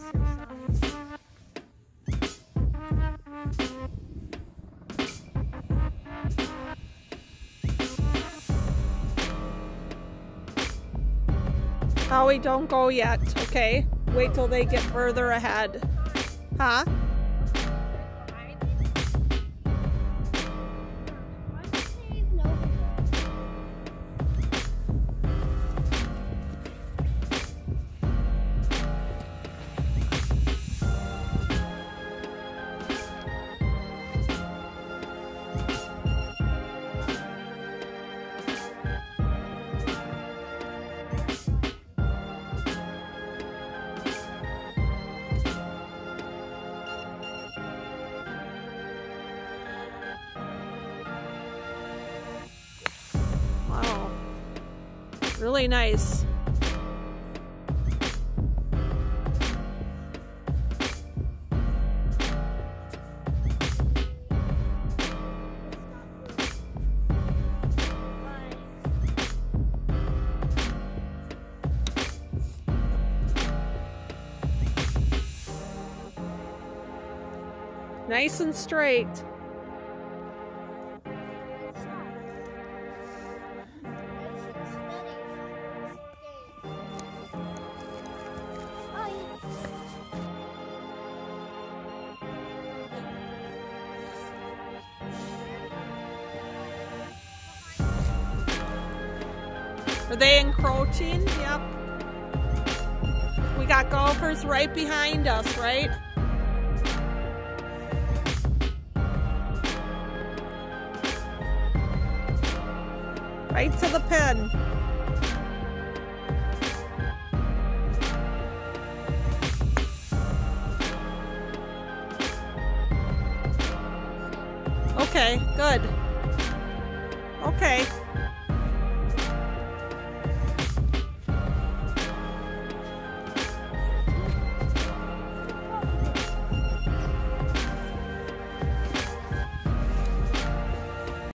Howie, don't go yet, okay? Wait till they get further ahead. Huh? Wow. Really nice. Nice and straight. Are they encroaching? Yep. We got golfers right behind us, right? Right to the pin. Okay, good. Okay.